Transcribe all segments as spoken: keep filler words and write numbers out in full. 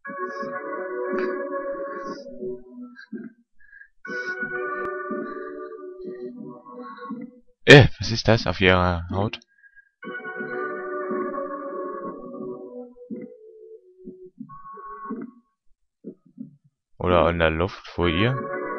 Äh, was ist das auf ihrer Haut? Oder in der Luft vor ihr?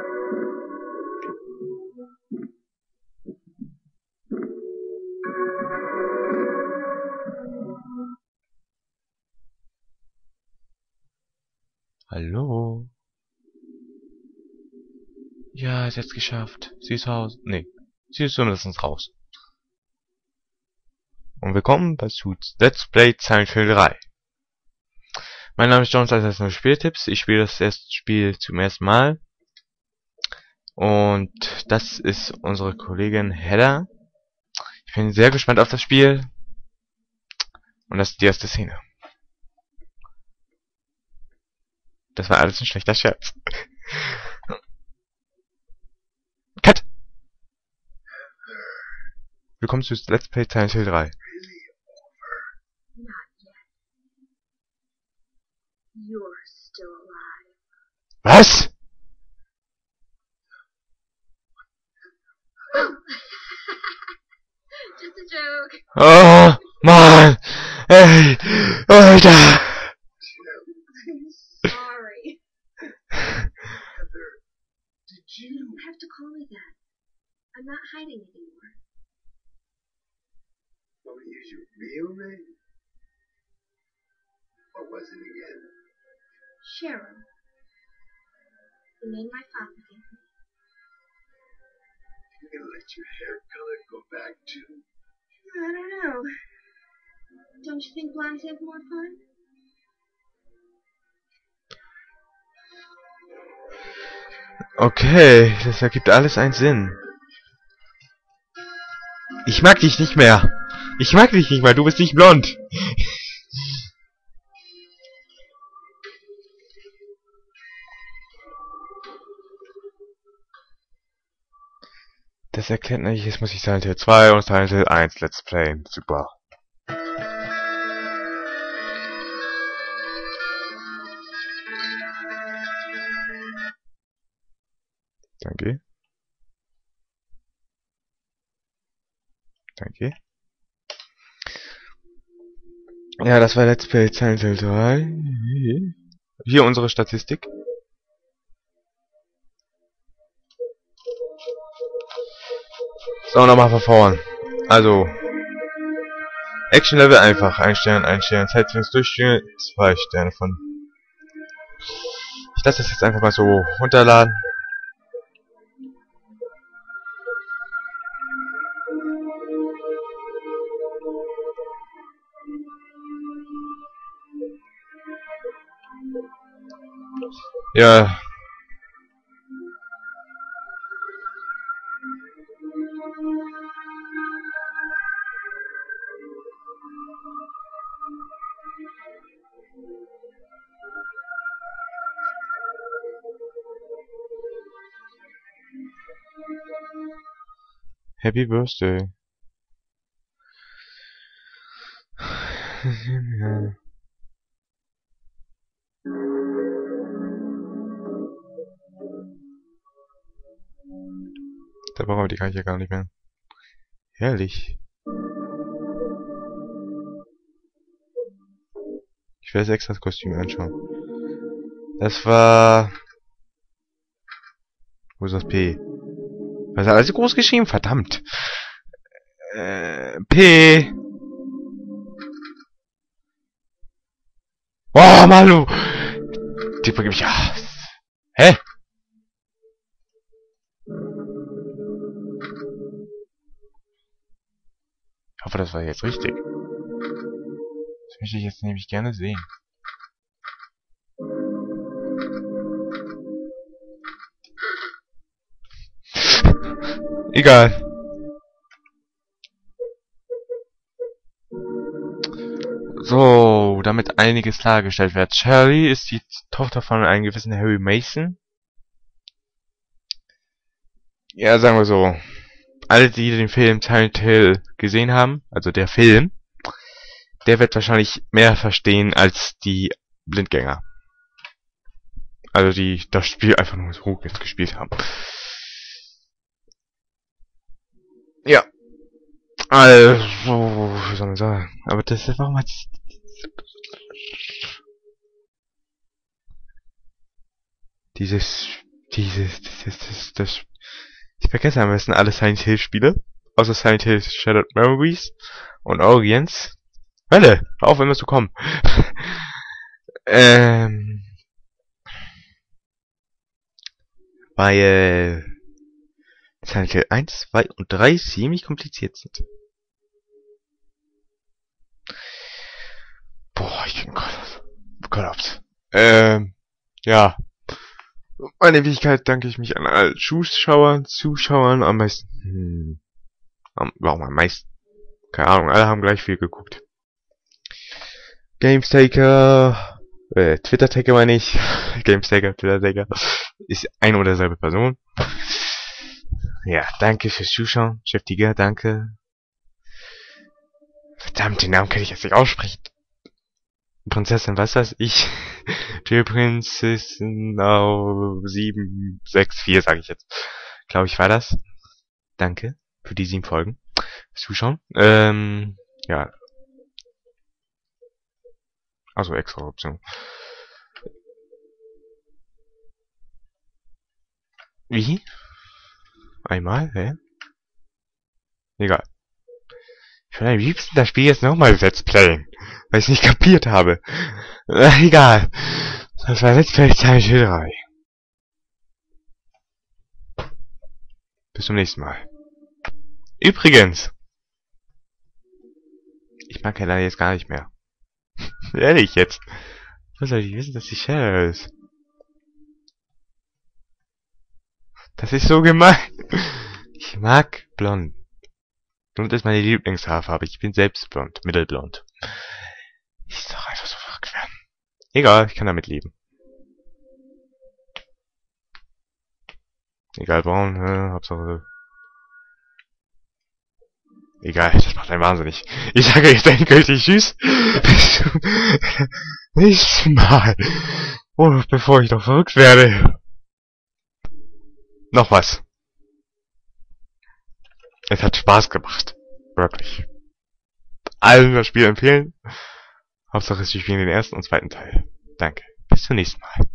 Hallo? Ja, ist jetzt geschafft. Sie ist raus. Nee, sie ist zumindest raus. Und willkommen bei Suits Let's Play Silent Hill drei. Mein Name ist Jones, das heißt nur Spieltipps. Ich spiele das erste Spiel zum ersten Mal. Und das ist unsere Kollegin Hedda. Ich bin sehr gespannt auf das Spiel. Und das ist die erste Szene. Das war alles ein schlechter Scherz. Cut! Willkommen zu Let's Play Silent Hill drei. You're still alive. Was? Just a joke. Oh, Mann! Ey! Alter! I'm sorry. Heather, did You you... don't have to call me that. I'm not hiding anymore. Want me to use your real name? What was it again? Cheryl. The name my father gave me. You gonna let your hair color go back too? I don't know. Don't you think blondes have more fun? Okay, das ergibt alles einen Sinn. Ich mag dich nicht mehr. Ich mag dich nicht mehr, du bist nicht blond. Das erkennt nicht, jetzt muss ich Silent Hill zwei und Silent Hill eins Let's Playen. Super. Danke. Danke. Ja, das war Let's Play Silent Hill drei. Hier unsere Statistik. So, nochmal von vorn. Also, Action Level einfach. Ein Stern, ein Stern. Zeitlinks durchstehen. Zwei Sterne von. Ich lasse das jetzt einfach mal so runterladen. Ja. Happy Birthday. Da brauchen wir die Karte ja gar nicht mehr. Herrlich. Ich werde extra das Kostüm anschauen. Das war... Wo ist das P? Was ist alles groß geschrieben? Verdammt. Äh, P. Oh, Malu. Die vergib ich. Ja. Hä? Ich hoffe, das war jetzt richtig. Das möchte ich jetzt nämlich gerne sehen. Egal. So, damit einiges klargestellt wird. Shirley ist die Tochter von einem gewissen Harry Mason. Ja, sagen wir so. Alle, die den Film Silent Hill gesehen haben, also der Film, der wird wahrscheinlich mehr verstehen als die Blindgänger. Also die das Spiel einfach nur so jetzt gespielt haben. Ja. Also, wie soll man sagen? Aber das ist, warum hat dieses, dieses, dieses, das, das, ich vergesse am besten alle Silent Hill Spiele, außer Silent Hill Shattered Memories und Origins. Hölle, hör auf immer zu kommen. ähm, weil Silent Hill eins, zwei und drei ziemlich kompliziert sind. Boah, ich bin Kollaps. Ähm, ja. Meine Wichtigkeit danke ich mich an alle Zuschauern, Zuschauern, am meisten, hm, am, warum am meisten? Keine Ahnung, alle haben gleich viel geguckt. Gamestaker, äh, Twitter-Taker meine ich, Gamestaker, Twitter-Taker, ist eine oder dieselbe Person. Ja, danke fürs Zuschauen, Chef Tiger, danke. Verdammt, den Namen kann ich jetzt nicht aussprechen. Prinzessin, was weiß ich? Die Prinzessin auf sieben sechs vier, sage ich jetzt. Glaube ich, war das. Danke für die sieben Folgen. Zuschauen. Ähm, ja. Also extra Option. Wie? Einmal? Hä? Egal. Ich will am liebsten das Spiel jetzt nochmal Let's Playen, weil ich es nicht kapiert habe. Äh, egal. Das war Let's Play Silent Hill drei. Bis zum nächsten Mal. Übrigens. Ich mag ja jetzt gar nicht mehr. Ehrlich jetzt. Wo soll ich wissen, dass die Shadow ist? Das ist so gemein. Ich mag blond. Blond ist meine Lieblingshaarfarbe. Ich bin selbst blond. Mittelblond. Ist doch einfach so verrückt werden. Egal, ich kann damit leben. Egal, braun, äh, Hauptsache. Egal, das macht einen wahnsinnig. Ich sage jetzt endgültig Tschüss. Bis zum nächsten Mal. Oh, bevor ich doch verrückt werde. Noch was. Es hat Spaß gemacht. Wirklich. Allen das Spiel empfehlen. Hauptsache, sie spielen den ersten und zweiten Teil. Danke. Bis zum nächsten Mal.